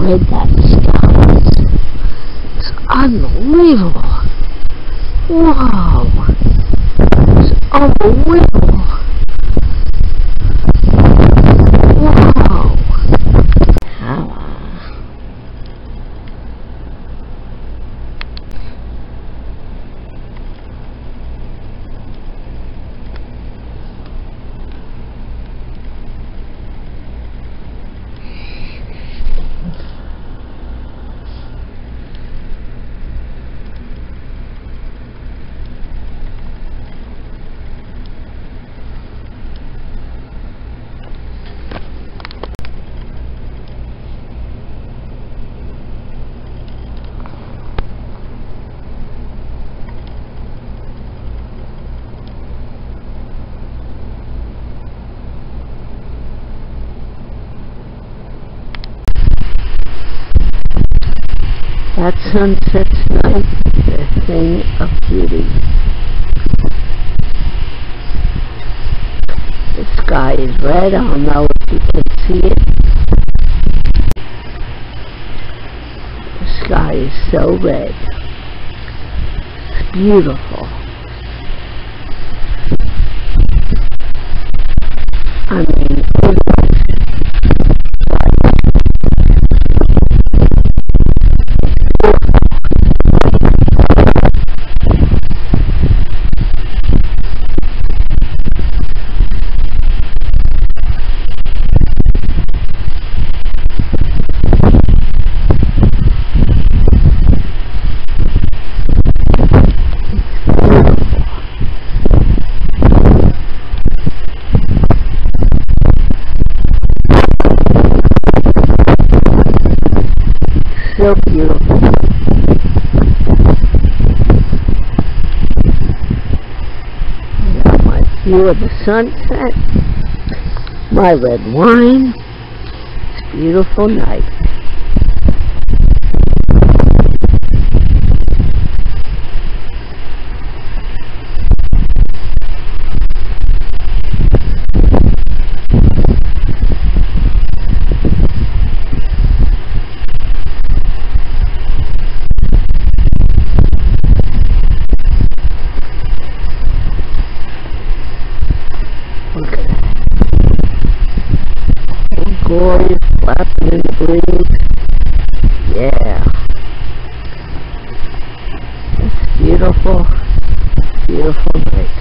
red that sky is. It's unbelievable. Wow. It's unbelievable. Wow. That sunset's night is a thing of beauty. The sky is red. I don't know if you can see it. The sky is so red. It's beautiful. I mean, so beautiful. Got my view of the sunset, my red wine. It's a beautiful night. Look at that. Glorious flapping in the breeze. Yeah. It's beautiful, beautiful night.